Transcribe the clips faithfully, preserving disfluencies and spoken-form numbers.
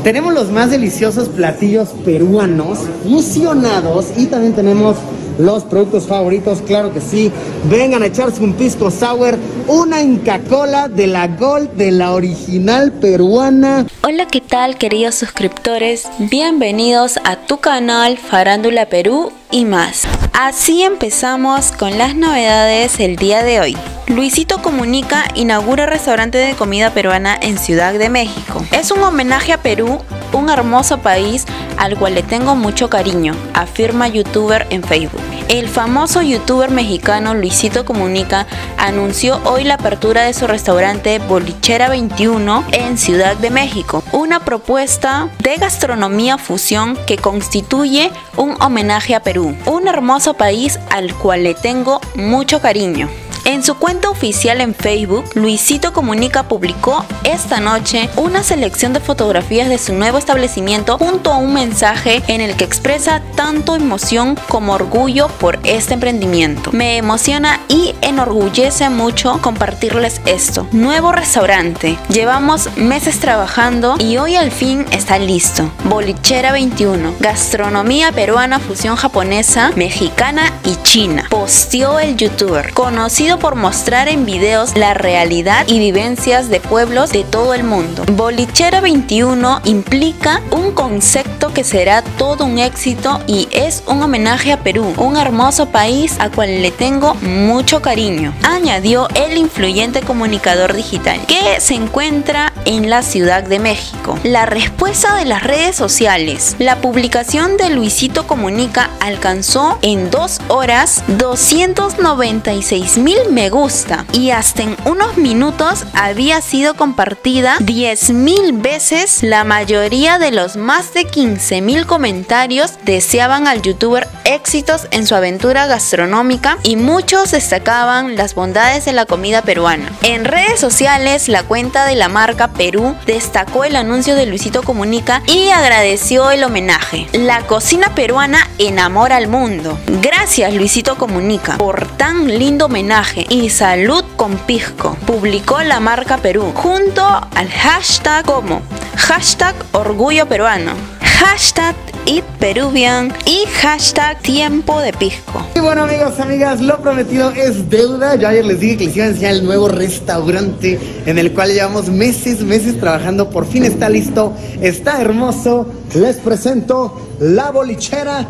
Tenemos los más deliciosos platillos peruanos fusionados y también tenemos los productos favoritos, claro que sí. Vengan a echarse un pisco sour, una Inca Kola de la Gold, de la original peruana. Hola, ¿qué tal, queridos suscriptores? Bienvenidos a tu canal Farándula Perú y más. Así empezamos con las novedades el día de hoy. Luisito Comunica inaugura restaurante de comida peruana en Ciudad de México. Es un homenaje a Perú, un hermoso país al cual le tengo mucho cariño, afirma youtuber en Facebook. El famoso youtuber mexicano Luisito Comunica anunció hoy la apertura de su restaurante Bolichera veintiuno en Ciudad de México, una propuesta de gastronomía fusión que constituye un homenaje a Perú, un hermoso país al cual le tengo mucho cariño. En su cuenta oficial en Facebook, Luisito Comunica publicó esta noche una selección de fotografías de su nuevo establecimiento junto a un mensaje en el que expresa tanto emoción como orgullo por este emprendimiento. Me emociona y enorgullece mucho compartirles esto. Nuevo restaurante. Llevamos meses trabajando y hoy al fin está listo. Bolichera veintiuno. Gastronomía peruana, fusión japonesa, mexicana y china. Posteó el youtuber, conocido por mostrar en videos la realidad y vivencias de pueblos de todo el mundo. Bolichera veintiuno implica un concepto que será todo un éxito y es un homenaje a Perú, un hermoso país al cual le tengo mucho cariño, añadió el influyente comunicador digital que se encuentra en la Ciudad de México. La respuesta de las redes sociales. La publicación de Luisito Comunica alcanzó en dos horas doscientos noventa y seis mil me gusta y hasta en unos minutos había sido compartida diez mil veces. La mayoría de los más de quince mil comentarios deseaban al youtuber éxitos en su aventura gastronómica y muchos destacaban las bondades de la comida peruana. En redes sociales, la cuenta de la marca Perú destacó el anuncio de Luisito Comunica y agradeció el homenaje. La cocina peruana enamora al mundo. Gracias, Luisito Comunica, por tan lindo homenaje y salud con pisco, publicó la marca Perú junto al hashtag como hashtag orgullo peruano, hashtag Eat Peruvian y hashtag tiempo de pisco. Y bueno, amigos, amigas, lo prometido es deuda. Yo ayer les dije que les iba a enseñar el nuevo restaurante en el cual llevamos meses, meses trabajando. Por fin está listo, está hermoso. Les presento la Bolichera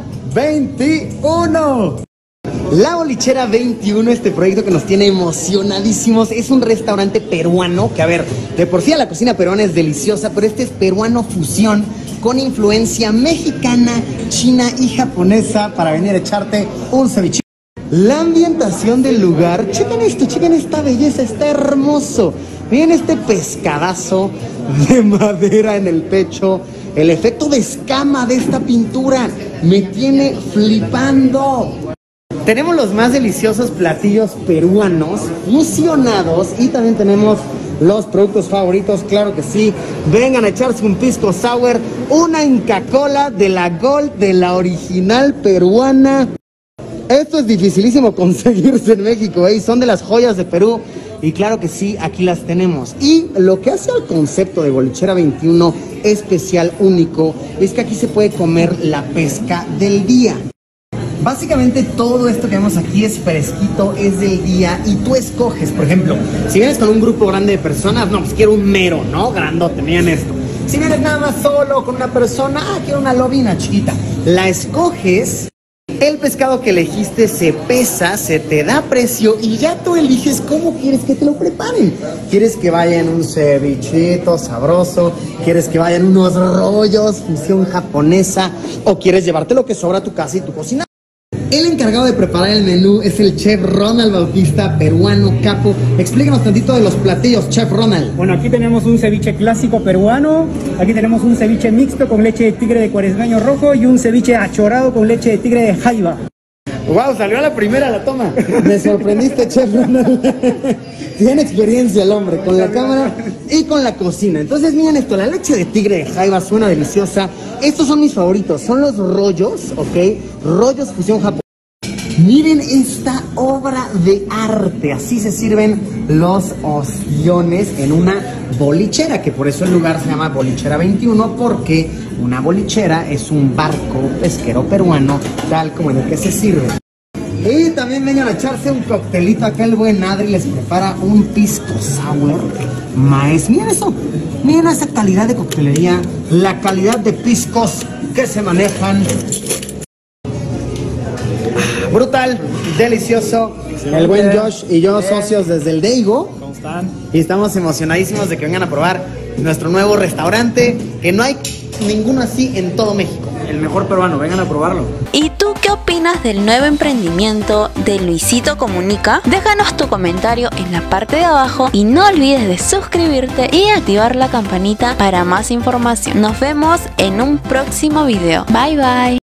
veintiuno. La Bolichera veintiuno, este proyecto que nos tiene emocionadísimos, es un restaurante peruano que, a ver, de por sí la cocina peruana es deliciosa, pero este es peruano fusión con influencia mexicana, china y japonesa para venir a echarte un ceviche. La ambientación del lugar, chequen esto, chequen esta belleza, está hermoso. Miren este pescadazo de madera en el pecho, el efecto de escama de esta pintura me tiene flipando. Tenemos los más deliciosos platillos peruanos fusionados y también tenemos los productos favoritos, claro que sí. Vengan a echarse un pisco sour, una Inca Kola de la Gold, de la original peruana. Esto es dificilísimo conseguirse en México, ¿eh? Son de las joyas de Perú y claro que sí, aquí las tenemos. Y lo que hace al concepto de Bolichera veintiuno especial, único, es que aquí se puede comer la pesca del día. Básicamente todo esto que vemos aquí es fresquito, es del día y tú escoges, por ejemplo, si vienes con un grupo grande de personas, no, pues quiero un mero, ¿no? Grandote, miren esto. Si vienes nada más solo con una persona, ah, quiero una lobina chiquita. La escoges, el pescado que elegiste se pesa, se te da precio y ya tú eliges cómo quieres que te lo preparen. ¿Quieres que vaya en un cevichito sabroso? ¿Quieres que vaya en unos rollos, fusión japonesa? ¿O quieres llevarte lo que sobra a tu casa y tu cocina? El encargado de preparar el menú es el chef Ronald Bautista, peruano, capo. Explícanos tantito de los platillos, chef Ronald. Bueno, aquí tenemos un ceviche clásico peruano, aquí tenemos un ceviche mixto con leche de tigre de cuaresmeño rojo y un ceviche achorado con leche de tigre de jaiba. Wow, salió a la primera la toma. Me sorprendiste, chef Ronald. Tiene experiencia el hombre con la cámara y con la cocina. Entonces miren esto, la leche de tigre de jaiba suena deliciosa. Estos son mis favoritos, son los rollos, ¿ok? Rollos fusión japonesa. Miren esta obra de arte, así se sirven los ostiones en una bolichera, que por eso el lugar se llama Bolichera veintiuno, porque una bolichera es un barco pesquero peruano, tal como en el que se sirve. Y también vengan a echarse un coctelito, acá el buen Adri les prepara un pisco sour maíz. Miren eso, miren esa calidad de coctelería, la calidad de piscos que se manejan. Brutal, delicioso. Excelente. El buen Josh y yo, socios desde el Deigo. ¿Cómo están? Y estamos emocionadísimos de que vengan a probar nuestro nuevo restaurante, que no hay ninguno así en todo México. El mejor peruano, vengan a probarlo. ¿Y tú qué opinas del nuevo emprendimiento de Luisito Comunica? Déjanos tu comentario en la parte de abajo y no olvides de suscribirte y activar la campanita para más información. Nos vemos en un próximo video. Bye bye.